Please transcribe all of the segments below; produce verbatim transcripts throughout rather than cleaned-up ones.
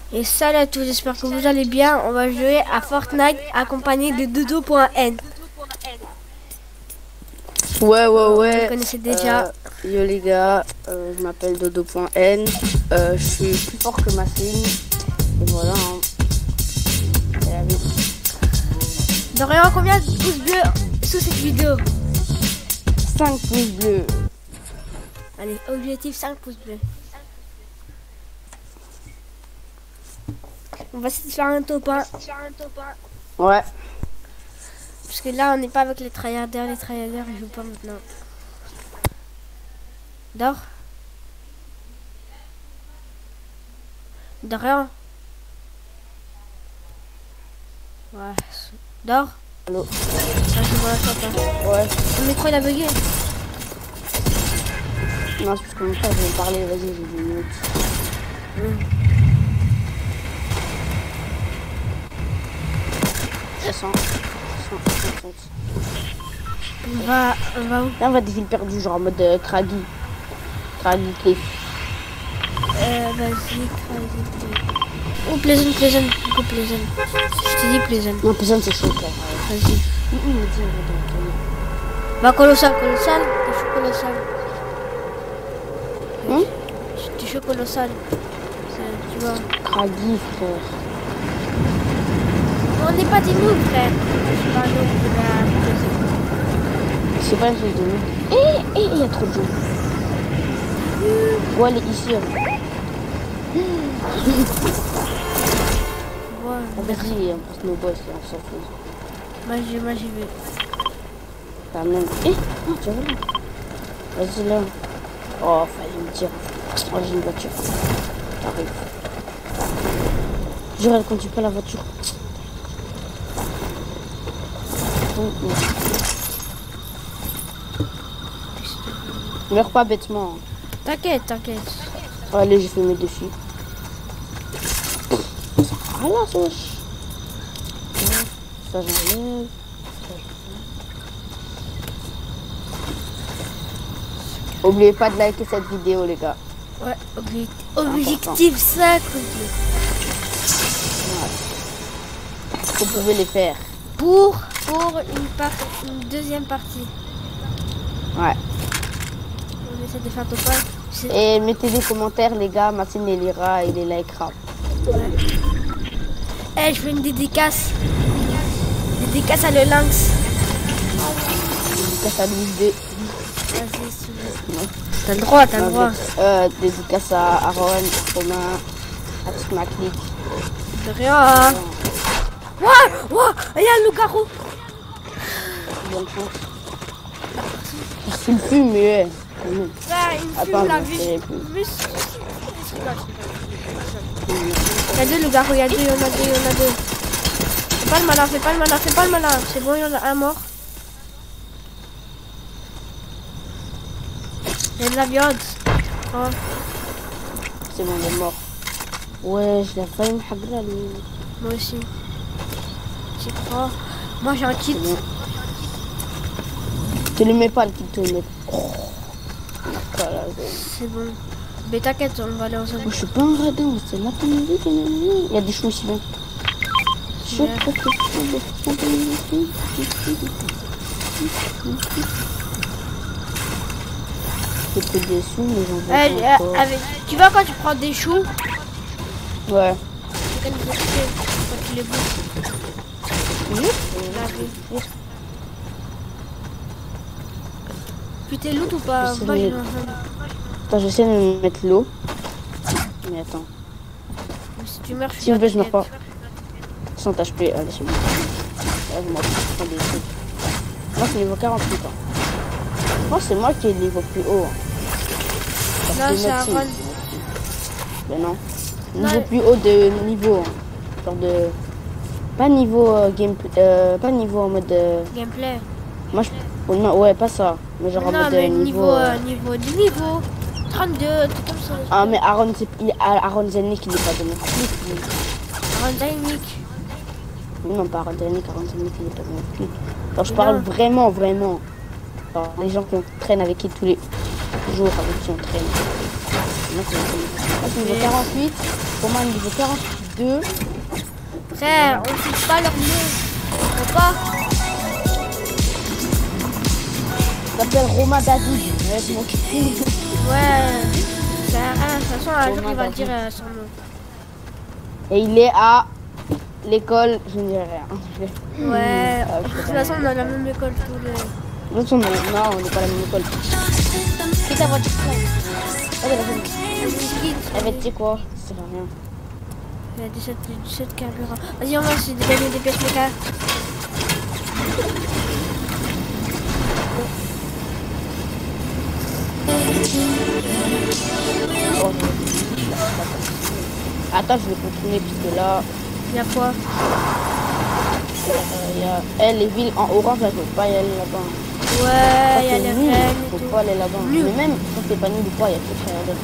Et salut à tous, j'espère que vous allez bien. On va jouer à Fortnite accompagné de Dodo.n. Ouais, ouais, ouais. Vous connaissez déjà. Euh, yo les gars, euh, je m'appelle Dodo.n. Euh, je suis plus fort que ma fille. Et voilà. Hein. Et la vie. Dorian, combien de pouces bleus sous cette vidéo? cinq pouces bleus. Allez, objectif cinq pouces bleus. On va essayer de faire un top un. Ouais. Parce que là, on n'est pas avec les tryharders. Les tryharders, ils jouent pas maintenant. Dors. Dorian. Ouais. Dors. Allô. Ah, je vois la top un. Ouais. Ton micro, il a bugué. Non, c'est parce que mon frère veut me parler. Vas-y, j'ai deux minutes. Mmh. soixante. On va, on va où? Là, on va des villes perdues, genre en mode euh, Craggy. Craggy Cliff. Euh, vas-y, vas-y. Ou Pleasant, Pleasant, go Pleasant. Je te dis Pleasant. Non, Pleasant, c'est chaud, frère. Vas-y. Il me dit, on va Va colossal, colossal, t'es chaud colossal. Hum? T'es chaud colossal. Tu vois. Craggy, frère. On n'est pas des noobs, frère. Je suis pas un noob de la Pleasant. C'est pas un truc de nous. Eh, eh, il y a trop de gens. Ouais, elle est ici. Ouais. Vas-y, on passe nos boss, on s'en fout. Moi, j'y moi, j'y vais. T'as même. Eh, non, tu vois là. Vas-y, là. Oh, fallait me dire. Oh, j'ai une voiture. T'arrives. Jure, elle conduit pas la voiture. Oh, non. Meurs pas bêtement. T'inquiète, t'inquiète. Allez, j'ai fait mes défis. Ah là, ça wesh. Ça j'enlève. Oubliez pas de liker cette vidéo, les gars. Ouais, obli objectif cinq. Ouais. Vous pouvez les faire. Pour, pour une, part, une deuxième partie. Ouais. On essaie de faire top un. Et mettez des commentaires, les gars. Mathilde les lira et les likera. Ouais. Eh, hey, je fais une dédicace. Dédicace à le lynx. Dédicace à Louis B. Vas-y, si tu veux. T'as le droit, t'as le droit. Euh, dédicace à Aaron, Romain, à toute ma clique. De rien. Ouais, ouais, il y a un loup-garou. Bonne chance. Il fume, mais ouais. Ouais, il me fume la vie. Il y a deux loups-garous, il y a deux, il y en a deux, il y en a deux. Fais pas le malin, fais pas le malin, fais pas le malin. C'est bon, il y en a un mort. Il y a de la viande. Oh. C'est bon, il est mort. Ouais, je l'ai failli me hagra, lui. Moi aussi. J'y crois. Moi j'ai un kit. Bon. Tu le mets pas, le kit, tu le mets. Oh. C'est bon. Mais t'inquiète, on va aller ensemble. Oh, je suis pas un radin, c'est là qu'on me dit. Il y a des choux ici, donc. Je J'ai pris des sous, mais j'en veux euh, pas euh, avec... Tu vois quand tu prends des choux? Ouais. C'est quand tu les bouffes. Oui. Oui. Tu t'es loot ou pas? Moi, de... Attends, j'essaie de me mettre l'eau. Mais attends. Si tu meurs, je si je meurs pas. cent H P, allez, c'est bon. Là, je m'en prends des trucs. Moi, c'est niveau quarante-huit. Hein. Moi, c'est moi qui ai le niveau plus haut. Hein. Non, c'est Aaron. Mais non. Niveau non. plus haut de niveau. Hein. Genre de. Pas niveau euh, gameplay. Euh, pas niveau en mode. Euh... Gameplay. Moi, je. Oh, non, ouais, pas ça. Mais genre non, en mode mais niveau. Niveau, euh... niveau du niveau. trente-deux, tout comme ça. Ah, mais Aaron, il... Aaron Zelnick, il est pas de mon clip. Aaron Zelnick. Non, pas Aaron Zelnick, Aaron Zelnick, il est pas de mon clip. Alors, je parle non. vraiment, vraiment. Alors, les gens qui traînent avec qui tous les jours, avec qui on traîne. Moi, c'est niveau quarante-huit. Romain niveau quarante-deux. Frère, on fiche pas leur nom. On peut pas. Il s'appelle Romain David. Ouais, c'est mon Ouais. Ça sert à rien. De toute façon, un jour, Romain il va David. dire euh, son nom. Et il est à l'école, je ne dirai rien. Ouais. Ah, De je sais toute pas. façon, on a la même école tous les. Non, non, non, on n'est pas à la même école. C'est ta voiture. Elle va Elle va dire quoi? Ça va rien. Il y a dix-sept, dix-sept carburants. Vas-y, on va essayer de gagner des pièces méca. Oh, attends, je vais continuer puisque là, Il y a quoi? euh, il y a eh, les villes en orange, là, je ne peux pas y aller là-bas. Ouais, il y a C'est les nul, reines faut et tout. pas aller là-bas. Nul. Mais même quand c'est pas nul ou pas, il y a tout à regarder.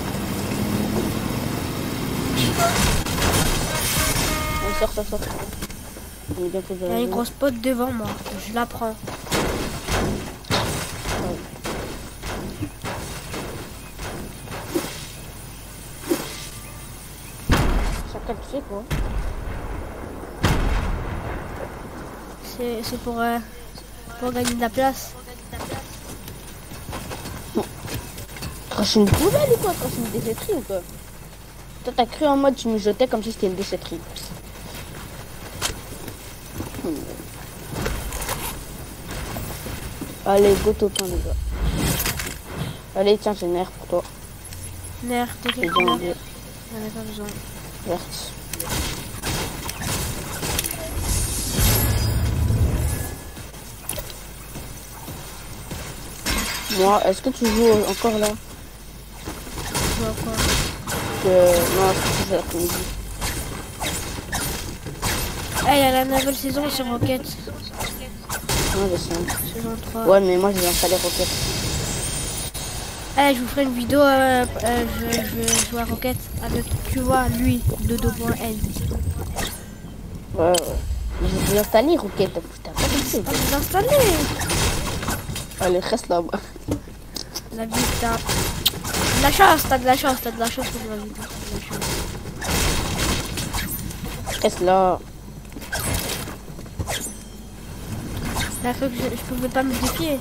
On sort, sort, sort. On est bientôt Il y a une grosse pote devant moi. Je la prends. Chacun tu sais quoi? C'est c'est pour, euh, pour gagner de la place. Cracher une poubelle ou quoi? Cracher une déchetterie ou quoi? Toi t'as cru en mode tu me jetais comme si c'était une déchetterie. Hmm. Allez, go top un les gars. Allez tiens j'ai une air pour toi. Nerf, t'es J'ai quelque bien chose. envie. J'en ai pas besoin. Verte. Moi, est-ce que tu joues encore là? Je vois quoi. Que... Non, c'est toujours l'après-midi. Eh, il y a la nouvelle saison sur Rocket. Non, je sais. Saison trois. Ouais, mais moi j'ai installé Rocket. Eh, je vous ferai une vidéo. Euh, euh, je, je vais jouer à Rocket avec, tu vois, lui, Dodo.n. Ouais, ouais. Mais je vais installer Rocket. Putain, pas compris. Ah, vous installez. Allez, reste là-bas. La vie, t'as de la chance, t'as de la chance, t'as de la chance pour la vie. T'as de la chance. Reste là. La fois que je, je pouvais pas me défier.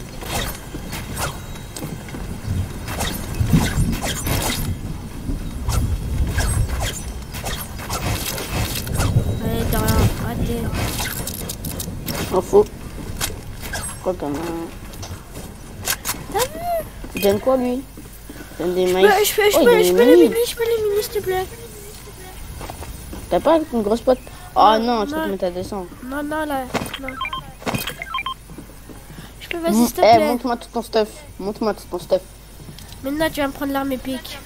Allez, t'as rien. Arrêtez. En faux. Quoi comme un... T'as vu? Il donne quoi lui? Il donne des Je maïs. peux, je peux, je Oh, peux, il je donne peux des les maïs. mini, je peux les mini, s'il te plaît. T'as pas une grosse pote? Oh non, tu non. vas te mettre à descendre. Non, non, là, non. Je peux, Mm, vas-y, s'il te Eh, plaît. montre-moi tout ton stuff. Montre-moi tout ton stuff. Maintenant, tu vas me prendre l'arme épique.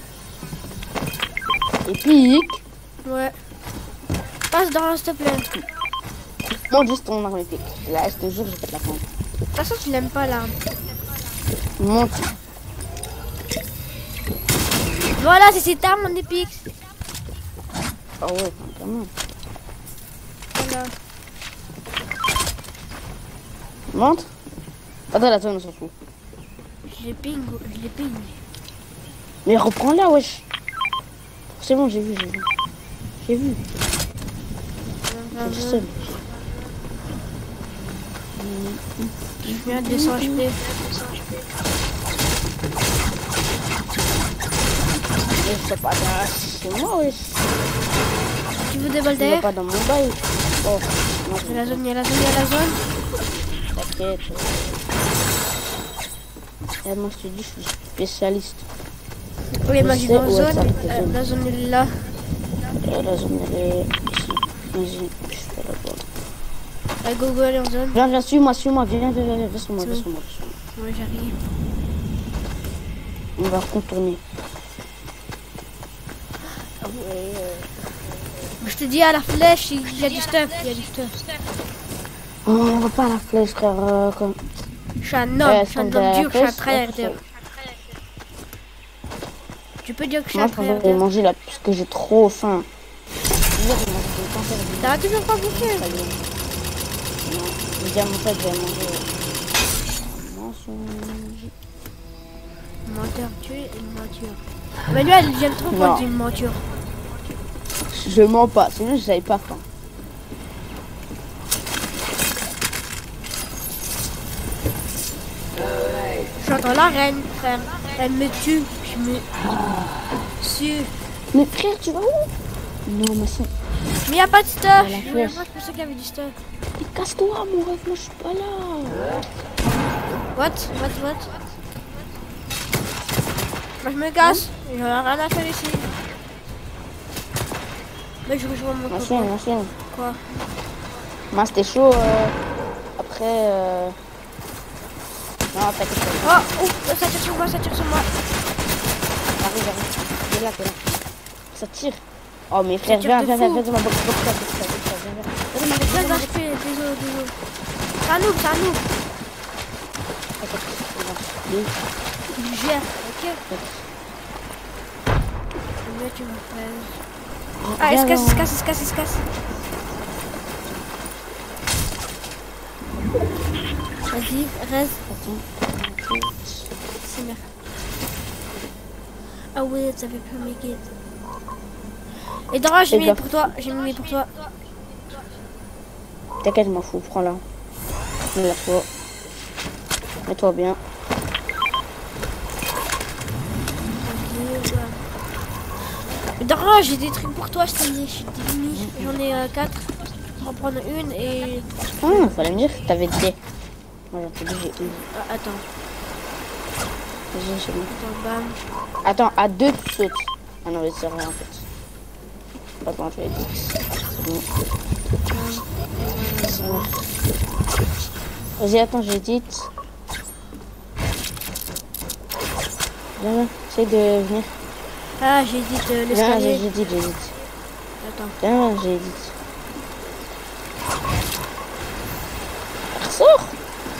Épique. Ouais. Passe dans, s'il te plaît. Montre juste ton arme épique. Là, je te jure, je vais te la prendre. De toute façon, tu l'aimes pas l'arme. Montre. Voilà, c'est cette arme en épique. Ah ouais, vraiment. Voilà. Montre. Attends, la zone, on s'en fout. Je les ping, je les ping. Mais reprends-la, wesh. C'est bon, j'ai vu, j'ai vu. J'ai vu. Je sais. Je viens de deux cents H P. Je sais pas, c'est moi, wesh. Tu veux des balles Il n'est d'air? pas dans mon bail. Oh, non, Il y a la zone, il y a la zone, il y a la zone. t'inquiète. Eh, moi, je te dis, je suis spécialiste. Oui, moi Je j'ai sais dans la où est zone. sa Euh, zone. La zone elle est là. Euh, la zone, elle est ici. Vas-y, je fais là-bas. Allez, go, go, allez en zone. Viens, viens, suis-moi, suis-moi, viens, viens, viens, viens, viens sur moi, C'est viens bon. sur moi, viens sur moi. Ouais, j'arrive. On va contourner. Je te dis à la flèche, il y a du stuff, il y a du stuff. Oh, on va pas à la flèche, frère. Euh, comme... Je suis un homme, Ouais, je suis un comme homme de la dur, je suis un flèche, tryharder. ouais. Tu peux dire que je suis Moi, un je préfère tryharder. manger là, parce que j'ai trop faim. Hier, j'ai mangé des cancers du T'as toujours pas bouffé? Très bien. Non, j'ai dit à mon frère que j'allais manger. euh, Mensonge. Menteur, tu es une menture. Manuel, j'aime trop quand Non. tu dis une menture. Je mens pas, sinon j'avais pas faim. J'entends la reine, frère. Elle me tue. Je me tue. Mais frère, tu vas où? Non, mais c'est... Mais y a pas de stuff. la Je flèche. pensais qu'il y avait du stuff. Mais casse-toi, mon ref, moi je suis pas là. What? What? What? Moi je me casse. J'en ai rien à faire ici. Mais je rejoins mon Machine, copain. machine. Quoi? Moi c'était chaud. euh, Après... Euh... Non, t'inquiète pas. Oh! Oh! Ça tire sur moi, ça tire sur moi. Arrive, arrive. T'es là, t'es là. Ça tire. Oh, mes frères, tire viens, de viens, viens, fou. viens, viens, boxe, boxe, boxe, boxe, boxe, boxe, viens, viens. Viens, viens, Là, viens, là, viens, je fais des os, des os. C'est un noob, c'est un noob. viens. Il gère, ok? Combien tu me fais? Ah, il se casse, il se casse, il se casse, il se casse. Vas-y, reste. C'est merde. Ah ouais, ça fait plus make it. Et Dora, j'ai Et mis gars. pour toi, j'ai mis pour toi. T'inquiète, je m'en fous, prends-la. Mets-toi. Mets-toi bien. Et Dora, j'ai des trucs pour toi, je t'ai dit, je t'ai mis. J'en ai euh, quatre. Je vais en prendre une et... Ah, fallait me dire que t'avais des. Moi j'en ai dit, j'ai une. Ah, attends, Vas-y, c'est bon. attends, bam. Attends, à deux, tu sautes. Ah non, mais c'est rien en fait. Attends, je vais dire. C'est bon. C'est bon. Vas-y, attends, j'édite. Viens, viens, essaye de venir. Ah, j'ai dit euh, Viens, l'escalier. j'édite, j'édite. Attends. Viens, j'édite. Ressort.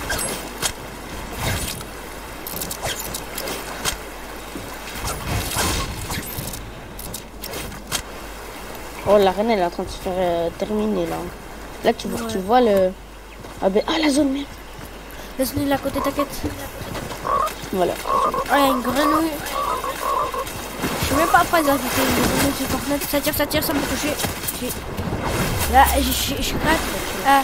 Oh, la reine elle est en train de se faire euh, terminer là. Là tu vois, Ouais. tu vois le... Ah ben, ah la zone merde. Laisse-nous de la côté, t'inquiète. Voilà. Ah, il y a une grenouille. Je suis même pas prêt à ajouter une grenouille sur Fortnite. Ça tire, ça tire, ça m'a touché. J'ai- Là, je je- je suis prête. Ah,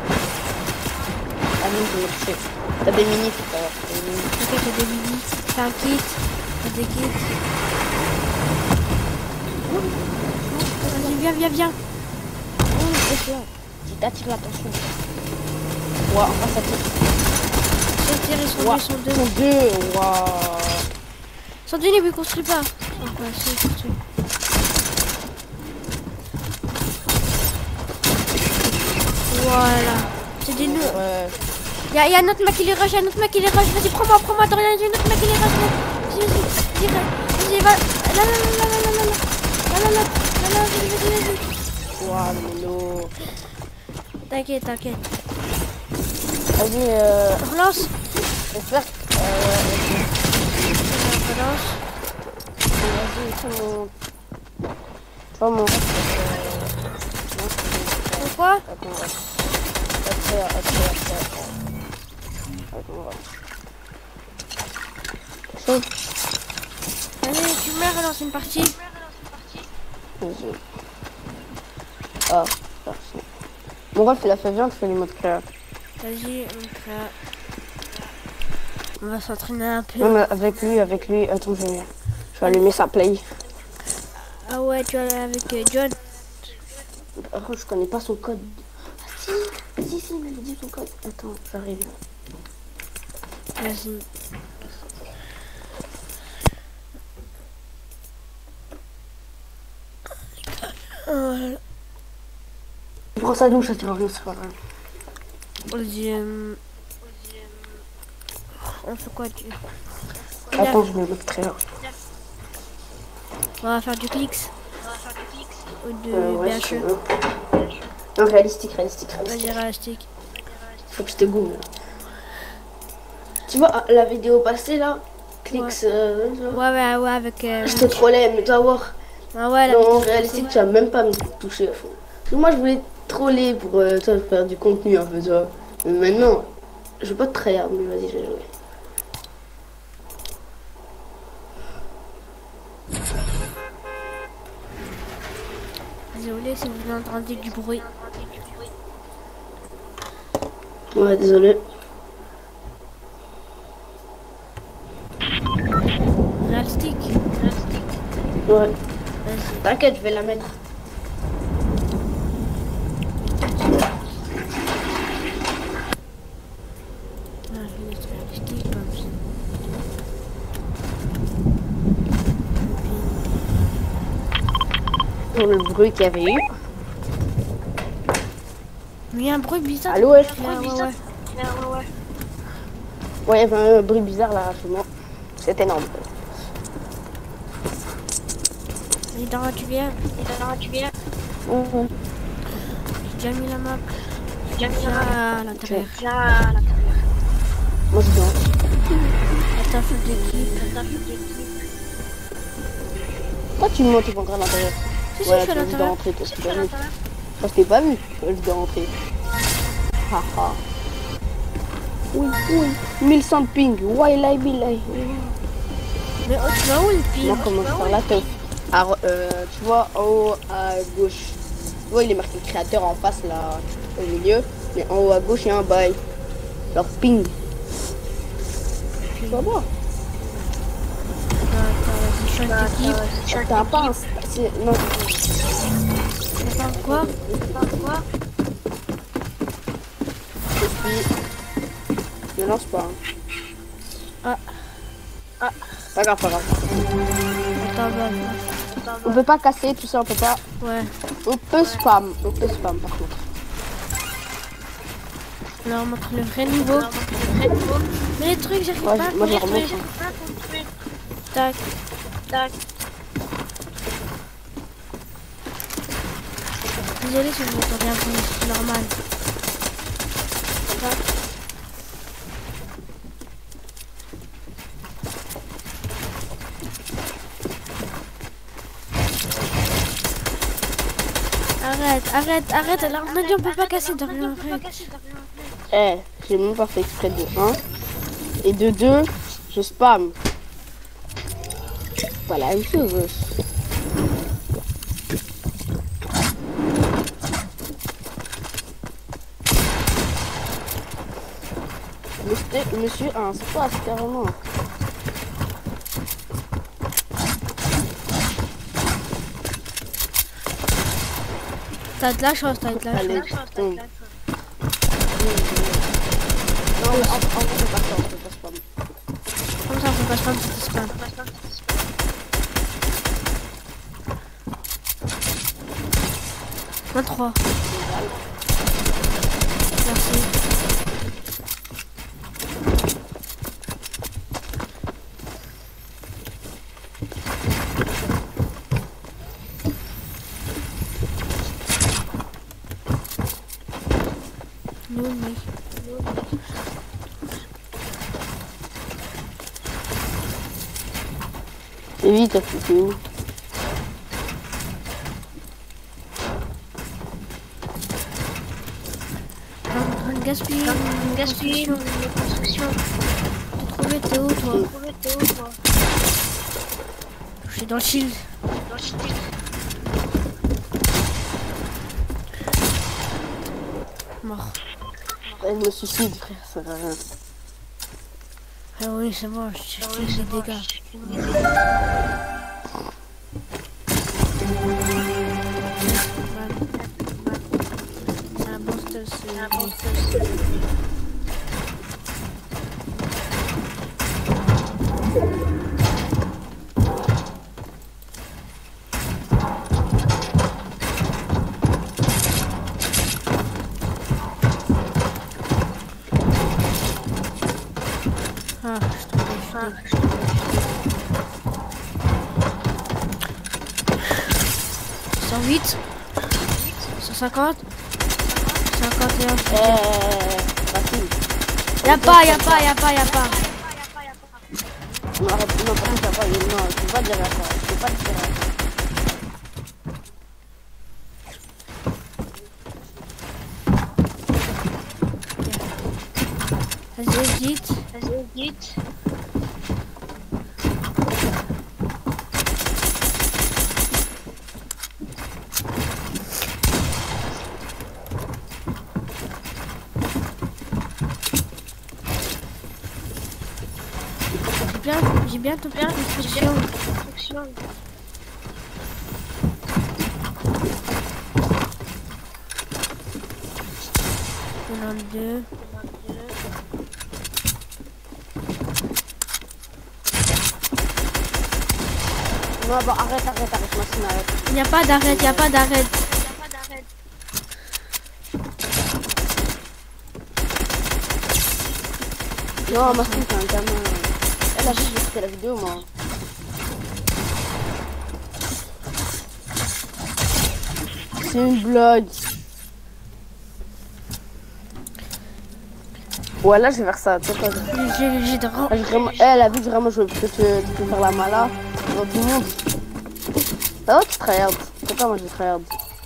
Ah non, je me touché. T'as des mini tout à l'heure. T'as des mini. ok, j'ai des mini. J'ai un kit. J'ai des kits. Vas-y, viens, viens, viens. Oh, c'est là. Tu t'attires l'attention. Ouah, enfin ça tire. Ça tire, ils sont deux, Ouah, ils sont deux. ils sont deux. Waouh. Ils sont deux, ils ne construisent pas. Ah, ouais, si, ils construisent. Voilà. C'est des nœuds. Ouais. Il y, a- y a un autre mec qui les rush, y a un autre mec qui les rush. Vas-y, prends-moi, prends-moi, Dorian, il y a un autre mec qui les rush. Vas-y, vas-y, vas-y, vas-y, va. Là, là, là, là, là, là, là. Là, là, là, là, là, vas-y, vas-y, vas-y. Waouh, le mélo. T'inquiète, t'inquiète. Vas-y, euh... Relance. J'espère que... Euh... Relance. Vas-y, fais mon... Tu vois mon... Pourquoi? Attends, après, après, après, après. Attends, chaud. Vas-y, tu mets, relance une partie. Vas-y. Ah, merci. Mon ref, il a fait bien de faire les modes créa. Vas-y, on crée. On va s'entraîner un peu. Non, mais avec lui, avec lui, attends, je vais, je vais allumer sa play. Ah ouais, tu es avec euh, John. Par contre, je connais pas son code. Ah si, si, si, il m'avait dit son code. Attends, j'arrive. Vas-y. Voilà. Prends sa douche, ça tire rien, c'est pas grave. Vas-y. euh, On fait quoi tu... Attends, je vais le créa. On va faire du clics. Ou de Euh, ouais, si B tu H E. veux. Non, réalistique, réalistique, réalistique. Vas-y, réalistique. Faut que je te goûte. Tu vois, la vidéo passée là, clics, Ouais. euh, Ouais, ouais, ouais, avec... Euh... je te trollais, mais tu vas voir. Ah ouais, la Non, en vidéo. réalistique, tu vas même pas me toucher à fond. Parce que moi, je voulais te troller pour euh, toi, faire du contenu un peu, tu vois. Mais maintenant, je veux pas te trahir, mais vas-y, je vais jouer. Désolé si vous entendez du bruit. Ouais, désolé. Realistique. Ouais. Vas-y. T'inquiète, je vais la mettre. Ah, je vais mettre realistique comme ça. Pour le bruit qu'il y avait eu. Mais il y a un bruit bizarre. Allô, ouais. Ouais, ouais, ouais. Ouais, il y avait un bruit bizarre là, chez moi. C'est énorme. Et dans la tubière. Et dans la tubière. Mmh. J'ai déjà mis la map. J'ai déjà mis la map à l'intérieur. Moi, je viens. Attends, faut d'équipe. Attends, faut d'équipe. Pourquoi tu me montres ton contrat à l'intérieur? Si, si, Ouais, je suis à tu dois l'intérieur. rentrer, toi, c'est pas vu. Moi, je t'ai pas vu. Je dois rentrer. Haha. Oui, oui. mille cent de ping. Wailai bilai. Mais oh, tu vas où le ping? Moi, comment faire la teuf? Alors, euh, tu vois, en haut à gauche. Tu vois, il est marqué créateur en face, là, au milieu. Mais en haut à gauche, il y a un bail. Alors, ping. Tu vas voir. Attends, vas-y, je suis en équipe. T'as pas un... c'est- Non. Attends, quoi? Attends, quoi? Ne lance pas. Hein. Ah. Ah. Pas grave, pas grave. Attends, bah, On peut pas casser, tout ça, on peut pas. ouais. On peut spam. On peut spam, par contre. Alors, on montre le vrai niveau. Mais les trucs, j'arrive Ouais, pas à moi, je construire. remonte. Tac. Tac. Désolé si vous m'entendez un peu, c'est normal. Tac. Arrête, arrête, arrête. Alors, on a dit on peut pas casser de rien. Eh, j'ai même pas fait exprès de un. Et de deux, je spam. Pas la même chose. Monsieur, monsieur un space carrément. T'as de la chance, t'as de la Allez, chance. tombe. Non, en, en vrai, c'est pas ça, on peut pas spam. Comme ça, on peut pas spam, c'est spam. vingt-trois. Merci. Non, mais... Et vite, t'as foutu où? Un gaspille, un gaspille, une construction. T'as trouvé, t'es où toi? Je suis dans le shield. Mort. Je me suicide, frère, ça va rien. Ah oui, c'est bon, j'ai fait des dégâts. C'est un booster, c'est un booster. Ah, je t'en ai jeté. cent huit, cent cinquante, cinquante et un. Eh, facile. Y'a pas, y'a pas, y'a pas, y'a pas. Non, arrête, non, par contre, t'as pas, non, je peux pas dire à ça, je peux pas dire à ça. Vas-y, vite. Vas-y, vite. bien, j'ai bien tout bien construction. deux. Non, bon, arrête, arrête, arrête, machine, arrête. Il n'y a pas d'arrêt, il n'y a pas d'arrêt. Non, machine, c'est un gamin. Elle a juste fait la vidéo, moi. C'est une blague. Ouais, là, je vais faire ça. Tu sais quoi, je- J'ai j'ai de Ah, j'ai vraiment... Elle a vu que vraiment je peux, te, tu peux faire la mala dans tout le monde. Ah ouais, tu tryhard. C'est pas moi, je tryhard.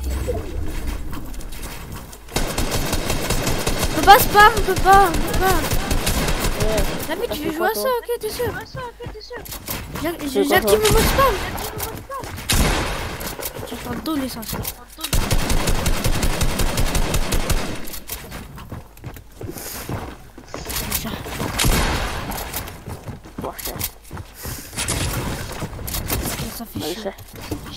On peut pas spam, on peut pas, on peut pas. Ouais. Ah mais Ça tu fait veux quoi, jouer à ça, toi ok, t'es sûr? J'ac- C'est quoi, J'active toi le mode spam. Tu prends deux l'essentiel. Ouais, cher. Ça fait Ouais, chier. cher.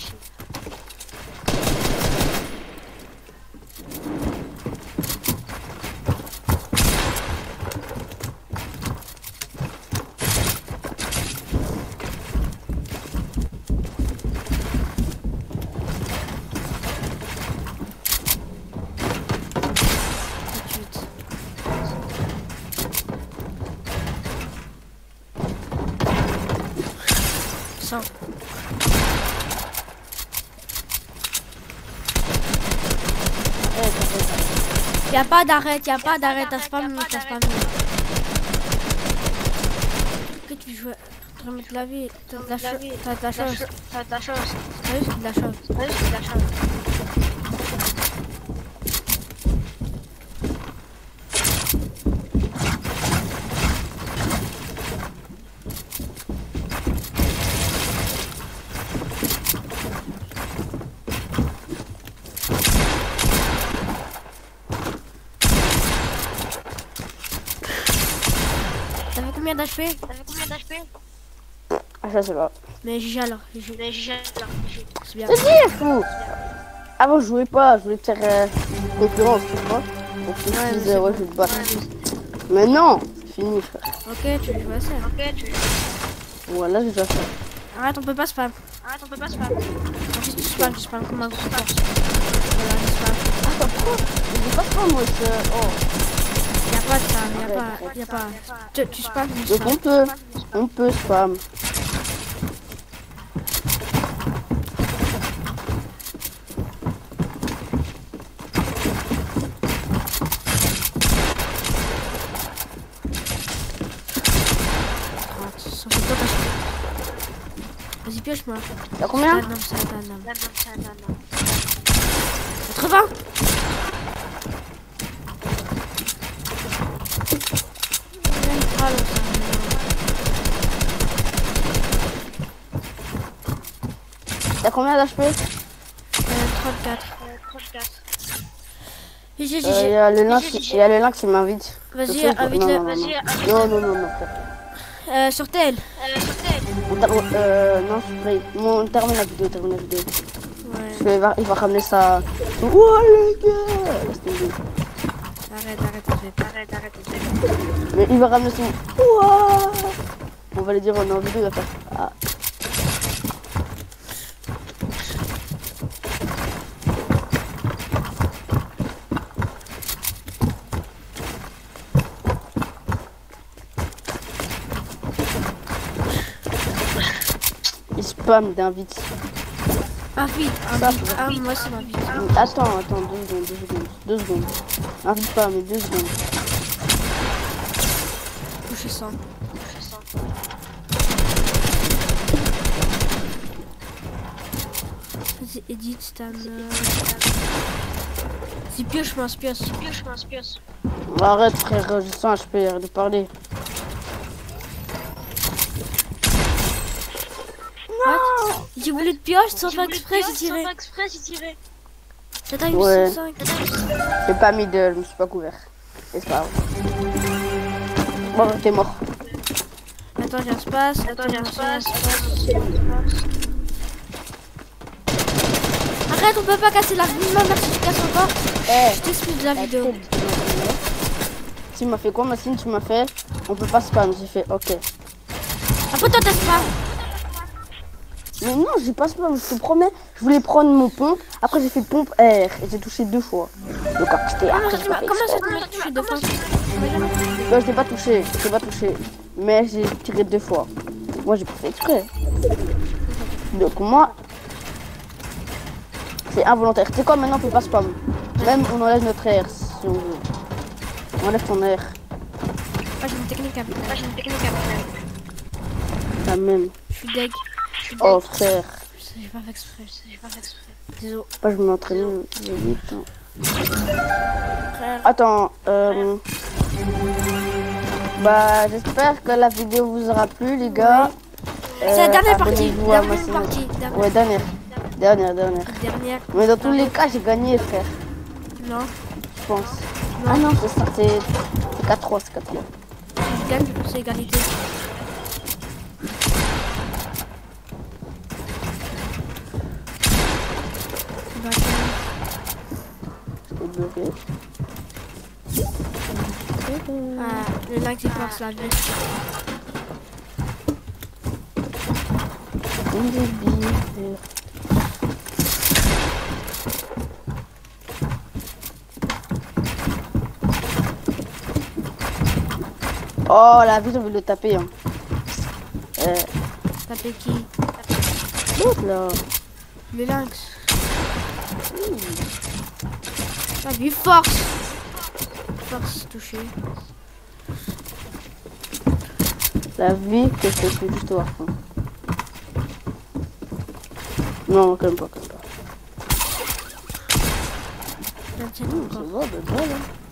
Ça. Y a pas d'arrêt, y a pas d'arrêt, t'as spam, t'as spam. Que tu joues, tu remettre la vie, t'as de la chose, t'as de la chose, T'as de la chance. t'as juste de la chose. T'as juste de la chance. T'avais combien d'H P? T'avais combien d'H P? Ah, ça, c'est pas. Mais G G alors, G G, Mais j'ai c'est bien. C'est dit, fou. Avant, je jouais pas, je voulais te faire euh, concurrence, tu vois. Donc, je me Ouais, mais disais, c'est ouais, bon. je vais te battre. Mais non, c'est fini, frère. Ok, tu joues à ça. Ok, tu... Voilà, j'ai déjà fait. Arrête, on peut pas spam. Arrête, on peut pas se faire. Juste tu spam, tu spam comme un gros porc. Voilà, tu spam. Attends, pourquoi je dis pas ça, moi, je... Oh. Y'a pas de spam, y'a pas, y'a pas. Tu, tu spam, tu Donc, spam. on peut, on peut spam. Ça fait quoi ta chute? Vas-y, pioche-moi. T'as combien? Ah non, ça va, non. Non, non, ça, non, non. quatre-vingts. Ah, non, T'as combien d'H P? ça- euh, trente-quatre. Euh, trente-quatre. G G, Il G y G. a le lynx qui, y a le lynx qui m'invite. Vas-y, Je sais pas- invite-le. non, non, Vas-y, non, invite-le. non, non, non, non, frère. Euh, sur tel. Euh, sur tel. On ter- Euh, non, je play. Bon, on termine la vidéo, termine la vidéo. Ouais. Je vais- il va, il va ramener ça. Oh les gars! Laisse tomber. Arrête, arrête, arrête. Arrête, arrête, arrête. Mais il va ramener son. Ouah. On va lui dire, on est en vidéo, il va faire. Ah. Il spam d'invite. Invite, Ça, invite. Ah, moi, c'est ma vie. Attends, attends, deux secondes, deux secondes, deux secondes. Invite pas, mais deux secondes. Toucher ça. Je sens. Vas-y, edit, Stan. euh. Vas-y, pioche-moi, pioche. Pioche, mince, pioche. Arrête, frère, je sens H P, arrête de parler. What? J'ai voulu te pioche sans J'ai faire voulu exprès, j'ai pioche, tiré. Sans faire exprès, j'ai tiré. T'as eu Ouais. cinq. J'ai pas mis de. Je me suis pas couvert. Et c'est pas grave. Bon, t'es mort. Attends, Attends, j'ai un space. Attends, j'ai un space. Arrête, on peut pas casser la vie. Non, merci, tu casses encore. Eh, Je t'explique de la eh, vidéo. tu m'as fait quoi, Massine? Tu m'as fait on peut pas spam. J'ai fait ok. Après, toi, t'as spam. Mais non, j'ai pas spam, je te promets. Je voulais prendre mon pompe. Après, j'ai fait pompe R et j'ai touché deux fois. Donc, après, c'était Comment après, ça, j'ai tu pas m'as fait comment ça, exprès. tu m'as touché deux fois? Non, je t'ai pas touché. Je t'ai pas touché. Mais j'ai tiré deux fois. Moi, j'ai pas fait exprès. Donc, moi, c'est involontaire. Tu sais quoi, maintenant, on peut pas spam. Même, on enlève notre R si on veut. On enlève ton R. Ah, j'ai une technique à faire. J'ai une technique à faire. La même. Je suis deg. Oh, frère. J'ai pas fait exprès. J'ai pas fait exprès. Désolé. Pas, je vais m'entraîner. J'ai vite. Hein. Frère. Attends, euh... bah, j'espère que la vidéo vous aura plu, les gars. C'est la dernière partie. abonnez-vous à ma Dernière chaîne. partie. Dernière. Ouais, dernière. Dernière, dernière. Dernière. Mais dans tous les cas, j'ai gagné, frère. Non. Je pense. Ah non, c'est ça, c'est quatre trois, c'est quatre trois. Je gagne, c'est égalité. C'est bloqué. Ah, le lac qui force la vie. Une débile. Oh, la vie, on veut le taper. Hein. Euh, Taper qui? l'autre là. Le lynx. La vie force. Force touché. La vie que je te fais juste voir. Hein. Non, quand même pas, quand même pas. vingt-sept Mmh, encore. ça va, ben voilà.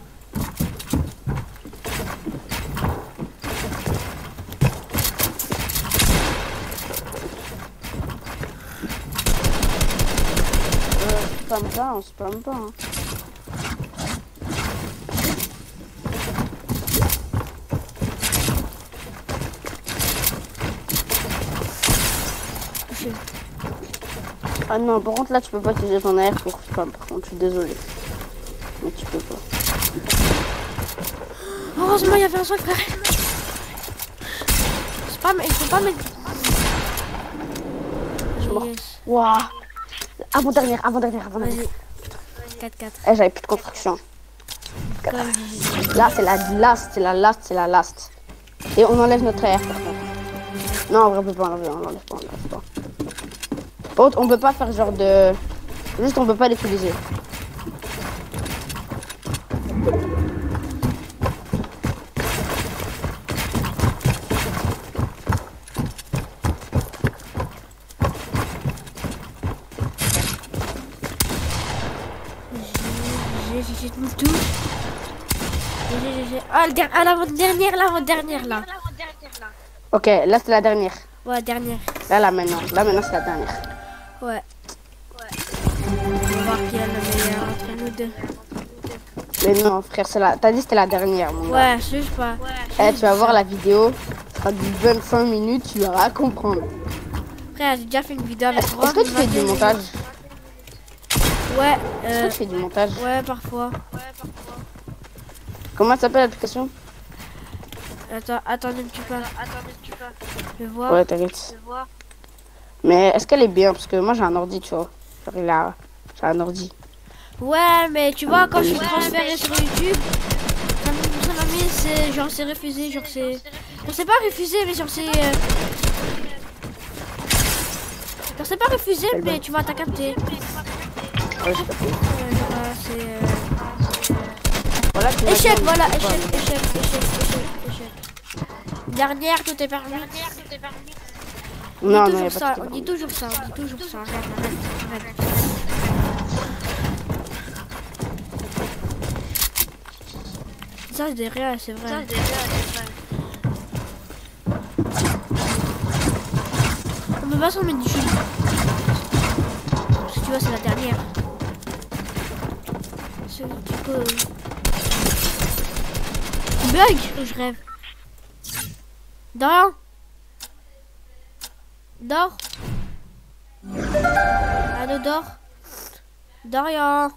On spam pas, on spam pas. Hein. Touché. Ah non, par contre là tu peux pas utiliser ton air pour spam, par contre je suis désolé. Mais tu peux pas. Heureusement, il y avait un seul frère. C'est pas, il faut pas mettre. suis mort. Yes. Waouh. Avant dernière, avant dernière, avant dernière. Vas-y. quatre quatre. Eh, j'avais plus de construction. Comme Gigi. Là c'est la last, c'est la last, c'est la last. Et on enlève notre air par contre. Non, en vrai on peut pas enlever, on l'enlève pas, on l'enlève pas. Par contre, on peut pas faire genre de... Juste on peut pas l'utiliser. J'ai j'ai tout. J'ai j'ai j'ai. Ah, le der- ah, l'avant-dernière, l'avant-dernière là. Ok, là c'est la dernière. Ouais, dernière. Là, là maintenant. Là maintenant c'est la dernière. Ouais. On va voir qui est le meilleur entre nous deux. Mais non frère, c'est la... T'as dit c'était la dernière mon gars. Ouais, je sais pas. Eh, tu vas voir la vidéo. Ça sera du vingt-cinq minutes, tu vas comprendre. Frère, j'ai déjà fait une vidéo avec Est-ce que tu fais du montage? Ouais, Est-ce euh, que tu fais du montage? ouais, parfois. Comment s'appelle l'application? Attends, attendez un petit peu. Je vais voir. Ouais, t'inquiète. Mais est-ce qu'elle est bien? Parce que moi j'ai un ordi, tu vois. Genre, il a... J'ai un ordi. Ouais, mais tu vois, quand je suis transféré sur YouTube, ça m'a- ça m'a mis, c'est genre c'est refusé, genre c'est. Genre c'est pas refusé, mais genre c'est. euh, Genre c'est pas refusé, mais tu vois, t'as capté. Ouais, j'ai compris. Ouais, genre, euh, c'est. euh, Voilà, tu m'as Échec, dit- voilà, échec, échec, échec, échec, échec. Dernière, tout est permis. On Non, dit non, y a toujours pas ça, de on dit toujours ça, on dit toujours ça. Arrête, arrête, arrête. Ça c'est des réels, c'est vrai. On peut pas s'en mettre du shield. Parce que tu vois, c'est la dernière. C'est du coup. euh, Bug, je rêve. De rien. Dors. Allô, dors. Dorian.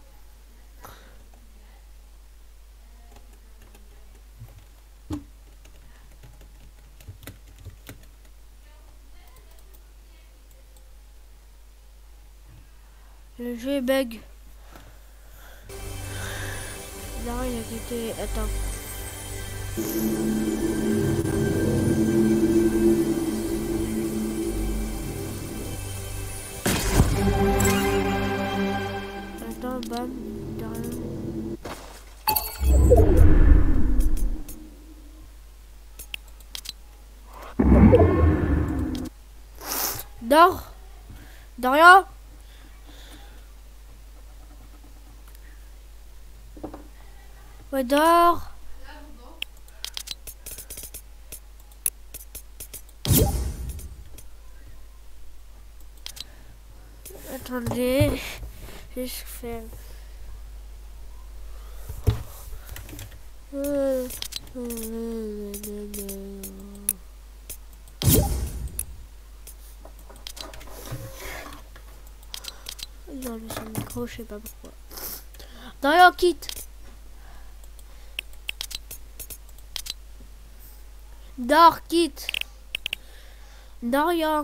Le jeu est bug. Là, il a quitté. Attends. Attends, bam. Dors. Dorian. Ouais, dors. Attendez, je fais. Euh, euh, Non, le son micro, je sais pas pourquoi. Dorian, quitte. Dors, quitte. Dorian.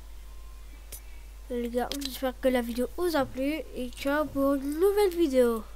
Les gars, j'espère que la vidéo vous a plu et ciao pour une nouvelle vidéo.